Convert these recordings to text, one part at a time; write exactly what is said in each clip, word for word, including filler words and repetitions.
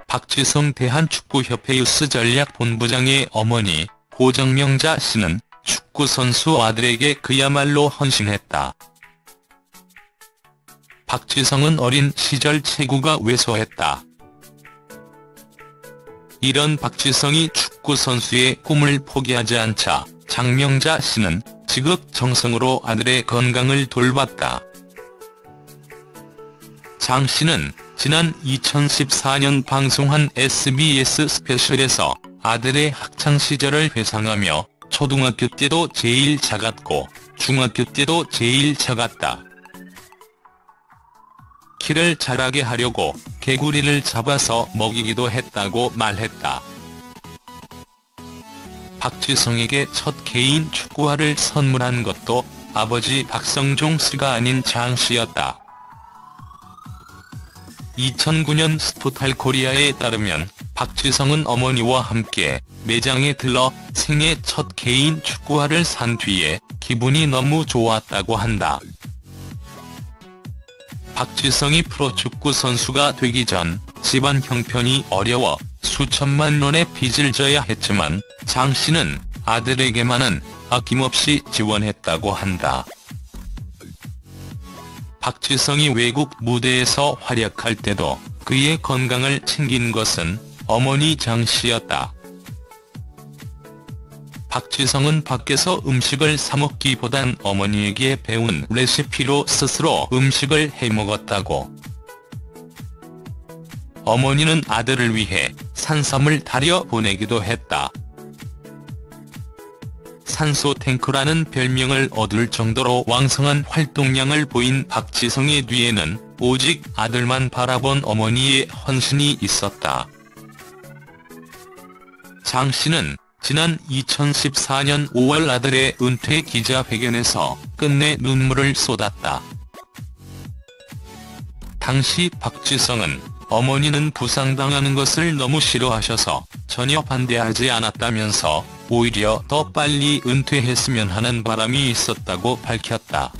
박지성 대한축구협회 유스전략본부장의 어머니 고정명자 씨는 축구선수 아들에게 그야말로 헌신했다. 박지성은 어린 시절 체구가 왜소했다. 이런 박지성이 축구선수의 꿈을 포기하지 않자 장명자 씨는 지극정성으로 아들의 건강을 돌봤다. 장 씨는 지난 이천십사 년 방송한 에스비에스 스페셜에서 아들의 학창시절을 회상하며 초등학교 때도 제일 작았고 중학교 때도 제일 작았다. 키를 자라게 하려고 개구리를 잡아서 먹이기도 했다고 말했다. 박지성에게 첫 개인 축구화를 선물한 것도 아버지 박성종 씨가 아닌 장 씨였다. 이천구 년 스포탈코리아에 따르면 박지성은 어머니와 함께 매장에 들러 생애 첫 개인 축구화를 산 뒤에 기분이 너무 좋았다고 한다. 박지성이 프로축구 선수가 되기 전 집안 형편이 어려워 수천만 원의 빚을 져야 했지만 장 씨는 아들에게만은 아낌없이 지원했다고 한다. 박지성이 외국 무대에서 활약할 때도 그의 건강을 챙긴 것은 어머니 장 씨였다. 박지성은 밖에서 음식을 사 먹기보단 어머니에게 배운 레시피로 스스로 음식을 해먹었다고. 어머니는 아들을 위해 산삼을 다려 보내기도 했다. 산소탱크라는 별명을 얻을 정도로 왕성한 활동량을 보인 박지성의 뒤에는 오직 아들만 바라본 어머니의 헌신이 있었다. 장 씨는 지난 이천십사 년 오월 아들의 은퇴 기자회견에서 끝내 눈물을 쏟았다. 당시 박지성은 어머니는 부상당하는 것을 너무 싫어하셔서 전혀 반대하지 않았다면서 오히려 더 빨리 은퇴했으면 하는 바람이 있었다고 밝혔다.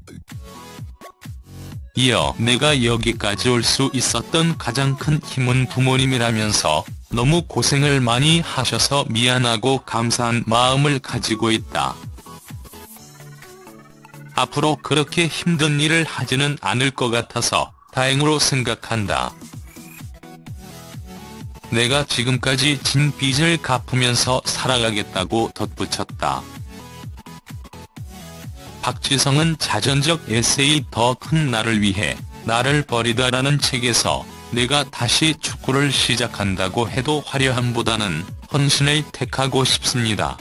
이어 내가 여기까지 올 수 있었던 가장 큰 힘은 부모님이라면서 너무 고생을 많이 하셔서 미안하고 감사한 마음을 가지고 있다. 앞으로 그렇게 힘든 일을 하지는 않을 것 같아서 다행으로 생각한다. 내가 지금까지 진 빚을 갚으면서 살아가겠다고 덧붙였다. 박지성은 자전적 에세이 더 큰 나를 위해 나를 버리다라는 책에서 내가 다시 축구를 시작한다고 해도 화려함보다는 헌신을 택하고 싶습니다.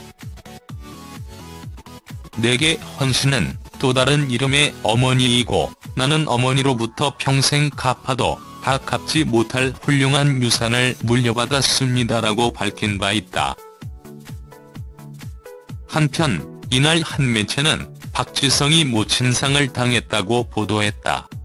내게 헌신은 또 다른 이름의 어머니이고 나는 어머니로부터 평생 갚아도 다 갚지 못할 훌륭한 유산을 물려받았습니다라고 밝힌 바 있다. 한편 이날 한 매체는 박지성이 모친상을 당했다고 보도했다.